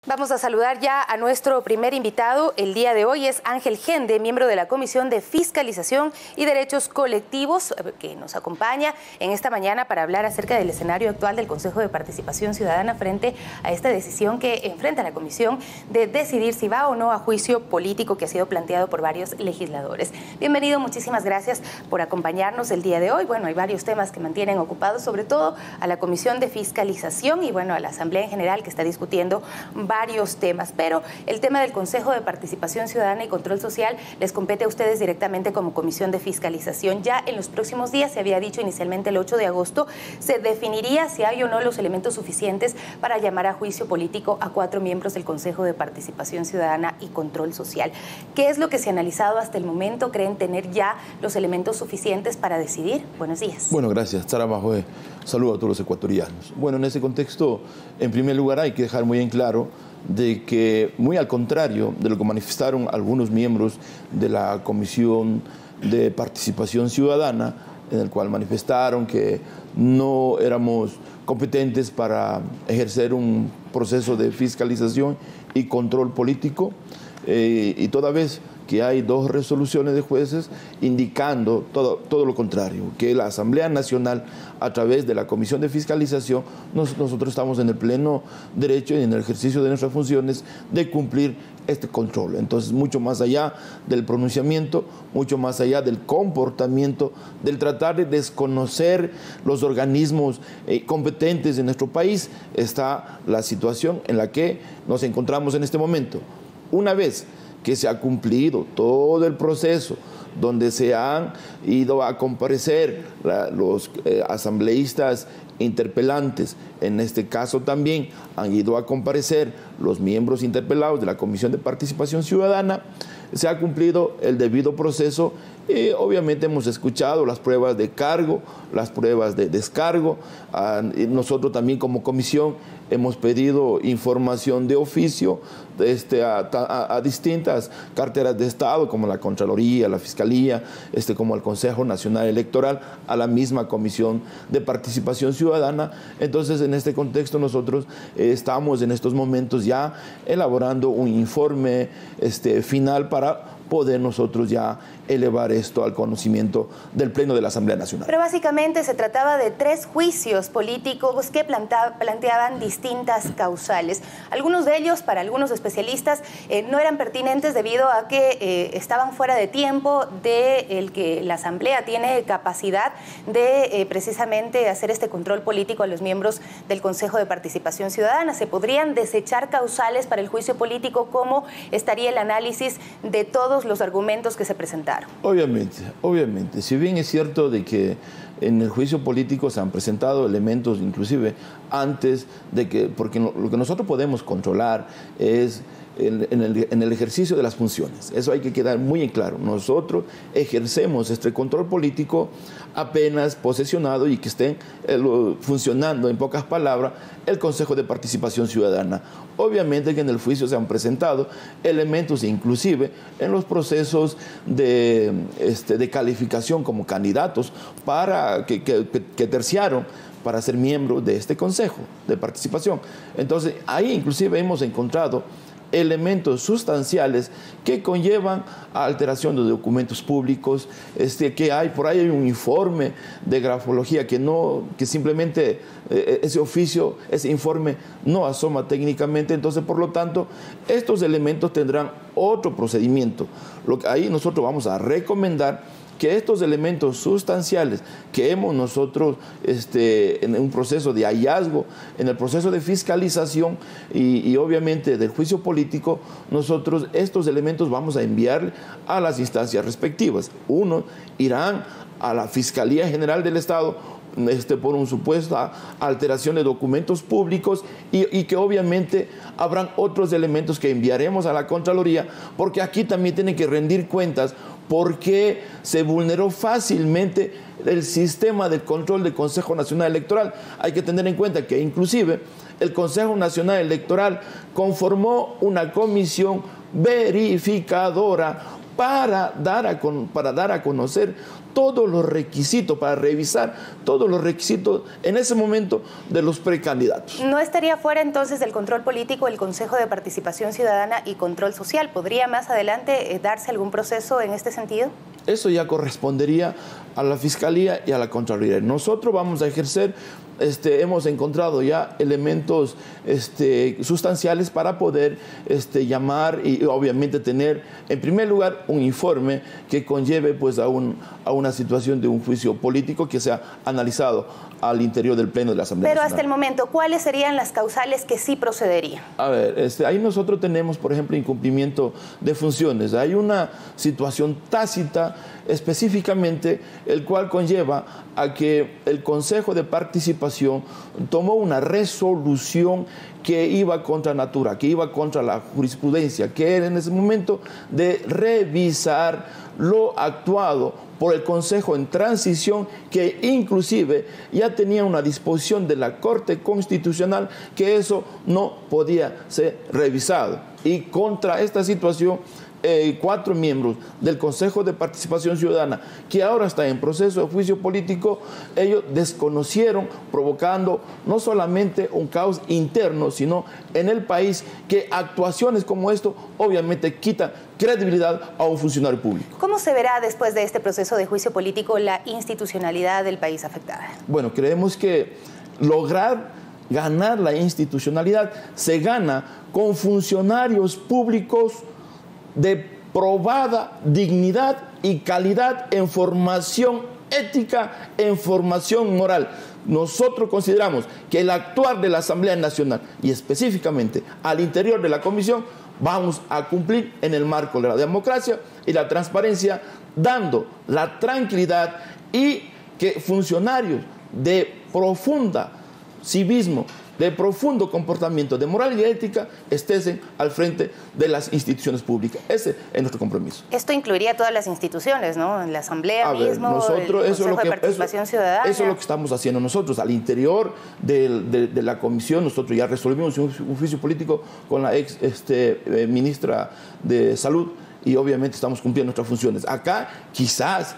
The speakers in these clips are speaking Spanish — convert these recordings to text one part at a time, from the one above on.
Vamos a saludar ya a nuestro primer invitado. El día de hoy es Ángel Gende, miembro de la Comisión de Fiscalización y Derechos Colectivos, que nos acompaña en esta mañana para hablar acerca del escenario actual del Consejo de Participación Ciudadana frente a esta decisión que enfrenta la Comisión de decidir si va o no a juicio político que ha sido planteado por varios legisladores. Bienvenido, muchísimas gracias por acompañarnos el día de hoy. Bueno, hay varios temas que mantienen ocupados, sobre todo a la Comisión de Fiscalización y bueno, a la Asamblea en general, que está discutiendo varios temas, pero el tema del Consejo de Participación Ciudadana y Control Social les compete a ustedes directamente como Comisión de Fiscalización. Ya en los próximos días, se había dicho inicialmente el 8 de agosto, se definiría si hay o no los elementos suficientes para llamar a juicio político a 4 miembros del Consejo de Participación Ciudadana y Control Social. ¿Qué es lo que se ha analizado hasta el momento? ¿Creen tener ya los elementos suficientes para decidir? Buenos días. Bueno, gracias. Sara Majoe. Saludo a todos los ecuatorianos. Bueno, en ese contexto, en primer lugar, hay que dejar muy en claro de que, muy al contrario de lo que manifestaron algunos miembros de la Comisión de Participación Ciudadana, en el cual manifestaron que no éramos competentes para ejercer un proceso de fiscalización y control político, y toda vez que hay 2 resoluciones de jueces indicando todo lo contrario, que la Asamblea Nacional, a través de la Comisión de Fiscalización, nosotros estamos en el pleno derecho y en el ejercicio de nuestras funciones de cumplir este control. Entonces, mucho más allá del pronunciamiento, mucho más allá del comportamiento, del tratar de desconocer los organismos competentes de nuestro país, está la situación en la que nos encontramos en este momento. Una vez que se ha cumplido todo el proceso, donde se han ido a comparecer los asambleístas interpelantes, en este caso también han ido a comparecer los miembros interpelados de la Comisión de Participación Ciudadana, se ha cumplido el debido proceso y obviamente hemos escuchado las pruebas de cargo, las pruebas de descargo. Nosotros también como comisión hemos pedido información de oficio a distintas carteras de Estado, como la Contraloría, la Fiscalía, como el Consejo Nacional Electoral, a la misma Comisión de Participación Ciudadana. Entonces, en este contexto, nosotros estamos en estos momentos ya elaborando un informe final para poder nosotros ya elevar esto al conocimiento del Pleno de la Asamblea Nacional. Pero básicamente se trataba de 3 juicios políticos que planteaban distintas causales. Algunos de ellos, para algunos especialistas, no eran pertinentes debido a que estaban fuera de tiempo del que la Asamblea tiene capacidad de precisamente hacer este control político a los miembros del Consejo de Participación Ciudadana. ¿Se podrían desechar causales para el juicio político? ¿Cómo estaría el análisis de todos los argumentos que se presentaron? Obviamente. Si bien es cierto de que en el juicio político se han presentado elementos inclusive antes de que, porque lo que nosotros podemos controlar es en el ejercicio de las funciones. Eso hay que quedar muy en claro. Nosotros ejercemos este control político apenas posesionado y que estén funcionando, en pocas palabras, el Consejo de Participación Ciudadana. Obviamente que en el juicio se han presentado elementos, inclusive en los procesos de calificación como candidatos para que terciaron para ser miembro de este Consejo de Participación. Entonces, ahí inclusive hemos encontrado elementos sustanciales que conllevan a alteración de documentos públicos, por ahí hay un informe de grafología que simplemente ese informe no asoma técnicamente. Entonces, por lo tanto, estos elementos tendrán otro procedimiento. Ahí nosotros vamos a recomendar que estos elementos sustanciales que hemos nosotros en un proceso de hallazgo, en el proceso de fiscalización y obviamente del juicio político, nosotros estos elementos vamos a enviar a las instancias respectivas. Uno, irán a la Fiscalía General del Estado por una supuesta alteración de documentos públicos y que obviamente habrán otros elementos que enviaremos a la Contraloría, porque aquí también tienen que rendir cuentas porque se vulneró fácilmente el sistema de control del Consejo Nacional Electoral. Hay que tener en cuenta que inclusive el Consejo Nacional Electoral conformó una comisión verificadora para dar a conocer todos los requisitos, para revisar todos los requisitos en ese momento de los precandidatos. ¿No estaría fuera entonces del control político el Consejo de Participación Ciudadana y Control Social? ¿Podría más adelante darse algún proceso en este sentido? Eso ya correspondería a la Fiscalía y a la Contraloría. Nosotros vamos a ejercer, hemos encontrado ya elementos sustanciales para poder llamar y obviamente tener, en primer lugar, un informe que conlleve pues, a una situación de un juicio político que sea analizado al interior del Pleno de la Asamblea Pero Nacional. hasta el momento, ¿cuáles serían las causales que sí procederían? A ver, ahí nosotros tenemos, por ejemplo, incumplimiento de funciones. Hay una situación tácita específicamente, el cual conlleva a que el Consejo de Participación tomó una resolución que iba contra natura, que iba contra la jurisprudencia, que era en ese momento de revisar lo actuado por el Consejo en transición, que inclusive ya tenía una disposición de la Corte Constitucional que eso no podía ser revisado. Y contra esta situación, 4 miembros del Consejo de Participación Ciudadana, que ahora está en proceso de juicio político, ellos desconocieron, provocando no solamente un caos interno, sino en el país, que actuaciones como esto obviamente quitan credibilidad a un funcionario público. ¿Cómo se verá después de este proceso de juicio político la institucionalidad del país afectada? Bueno, creemos que lograr ganar la institucionalidad se gana con funcionarios públicos de probada dignidad y calidad en formación ética, en formación moral. Nosotros consideramos que el actuar de la Asamblea Nacional y específicamente al interior de la Comisión vamos a cumplir en el marco de la democracia y la transparencia, dando la tranquilidad y que funcionarios de profunda civismo, de profundo comportamiento de moral y ética estén al frente de las instituciones públicas. Ese es nuestro compromiso. Esto incluiría todas las instituciones, ¿no? La Asamblea mismo, nosotros, el Consejo de Participación Ciudadana. Eso es lo que estamos haciendo nosotros. Al interior de la comisión, nosotros ya resolvimos un juicio político con la ex ministra de Salud y obviamente estamos cumpliendo nuestras funciones. Acá quizás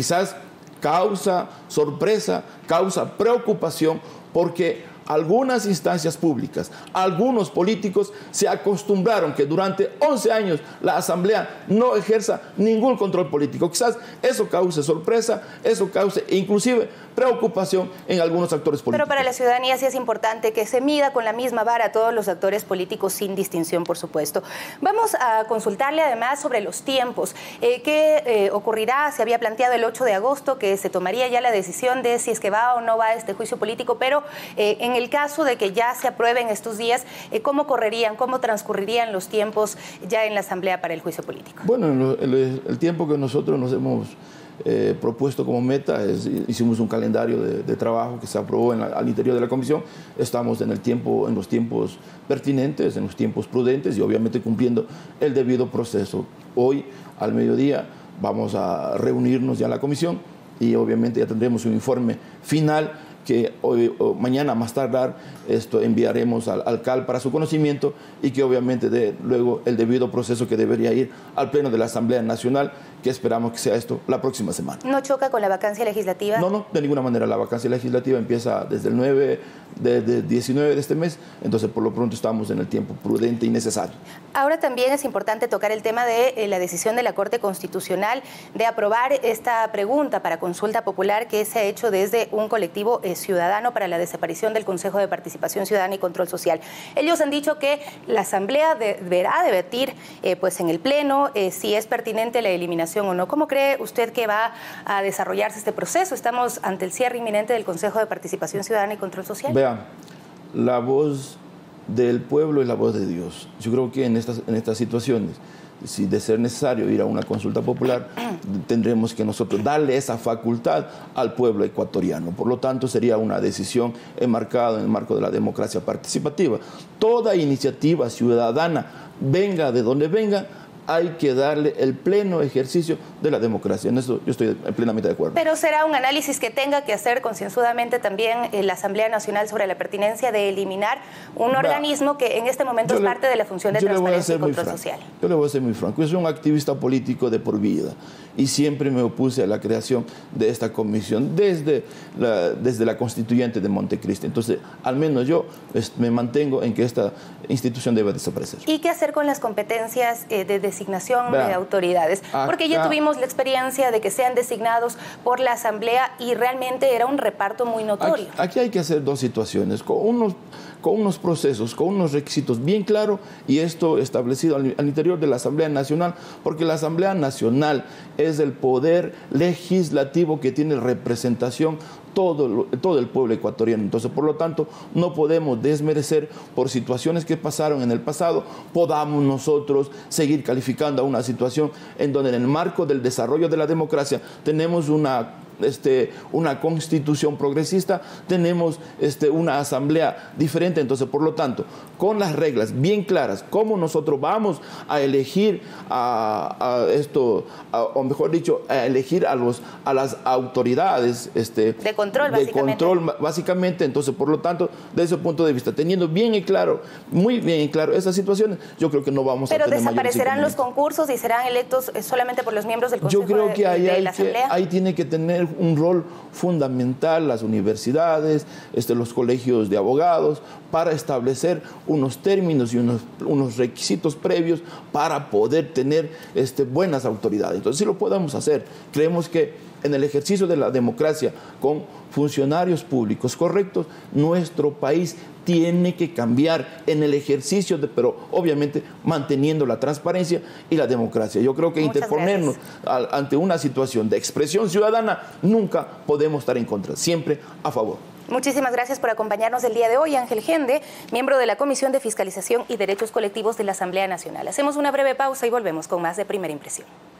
causa sorpresa, causa preocupación, porque algunas instancias públicas, algunos políticos se acostumbraron que durante 11 años la Asamblea no ejerza ningún control político. Quizás eso cause sorpresa, eso cause inclusive preocupación en algunos actores políticos. Pero para la ciudadanía sí es importante que se mida con la misma vara a todos los actores políticos sin distinción, por supuesto. Vamos a consultarle además sobre los tiempos. ¿Qué ocurrirá? Se había planteado el 8 de agosto que se tomaría ya la decisión de si es que va o no va este juicio político, pero en el caso de que ya se aprueben estos días, ¿cómo transcurrirían los tiempos ya en la Asamblea para el juicio político? Bueno, el tiempo que nosotros nos hemos propuesto como meta, hicimos un calendario de trabajo que se aprobó al interior de la comisión. Estamos en los tiempos pertinentes, en los tiempos prudentes y obviamente cumpliendo el debido proceso. Hoy, al mediodía, vamos a reunirnos ya en la comisión y obviamente ya tendremos un informe final que hoy o mañana más tardar enviaremos al CAL para su conocimiento y que obviamente dé luego el debido proceso que debería ir al Pleno de la Asamblea Nacional, que esperamos que sea esto la próxima semana. ¿No choca con la vacancia legislativa? No, de ninguna manera. La vacancia legislativa empieza desde el 19 de este mes, entonces por lo pronto estamos en el tiempo prudente y necesario. Ahora también es importante tocar el tema de la decisión de la Corte Constitucional de aprobar esta pregunta para consulta popular que se ha hecho desde un colectivo ciudadano para la desaparición del Consejo de Participación Ciudadana y Control Social. Ellos han dicho que la Asamblea deberá debatir pues en el Pleno si es pertinente la eliminación o no. ¿Cómo cree usted que va a desarrollarse este proceso? Estamos ante el cierre inminente del Consejo de Participación Ciudadana y Control Social. Vean, la voz del pueblo es la voz de Dios. Yo creo que en estas situaciones, si de ser necesario ir a una consulta popular, tendremos que nosotros darle esa facultad al pueblo ecuatoriano. Por lo tanto, sería una decisión enmarcada en el marco de la democracia participativa. Toda iniciativa ciudadana, venga de donde venga, hay que darle el pleno ejercicio de la democracia. En eso yo estoy plenamente de acuerdo. Pero será un análisis que tenga que hacer concienzudamente también la Asamblea Nacional sobre la pertinencia de eliminar un organismo que en este momento es parte de la función de transparencia y control social. Yo le voy a ser muy franco. Yo soy un activista político de por vida y siempre me opuse a la creación de esta comisión desde la constituyente de Montecristi. Entonces, al menos yo me mantengo en que esta institución debe desaparecer. ¿Y qué hacer con las competencias de designación de autoridades? Porque ya tuvimos la experiencia de que sean designados por la Asamblea y realmente era un reparto muy notorio. Aquí hay que hacer dos situaciones, con unos procesos, con unos requisitos bien claros, y esto establecido al interior de la Asamblea Nacional, porque la Asamblea Nacional es el poder legislativo que tiene representación todo el pueblo ecuatoriano. Entonces, por lo tanto, no podemos desmerecer por situaciones que pasaron en el pasado, podamos nosotros seguir calificando a una situación en donde en el marco del desarrollo de la democracia tenemos una constitución progresista, tenemos una asamblea diferente. Entonces, por lo tanto, con las reglas bien claras, cómo nosotros vamos a elegir o mejor dicho, a elegir a las autoridades de control, básicamente. Entonces, por lo tanto, desde ese punto de vista, teniendo bien y claro, muy bien y claro esas situaciones, yo creo que no vamos a tener mayor. Pero desaparecerán los concursos y serán electos solamente por los miembros del Consejo. Yo creo que la Asamblea. Ahí tiene que tener un rol fundamental las universidades, los colegios de abogados, para establecer unos términos y unos requisitos previos para poder tener buenas autoridades. Entonces, sí lo podemos hacer. Creemos que en el ejercicio de la democracia, con funcionarios públicos correctos, nuestro país tiene que cambiar en el ejercicio, pero obviamente manteniendo la transparencia y la democracia. Yo creo que interponernos ante una situación de expresión ciudadana, nunca podemos estar en contra, siempre a favor. Muchísimas gracias por acompañarnos el día de hoy, Ángel Gende, miembro de la Comisión de Fiscalización y Derechos Colectivos de la Asamblea Nacional. Hacemos una breve pausa y volvemos con más de Primera Impresión.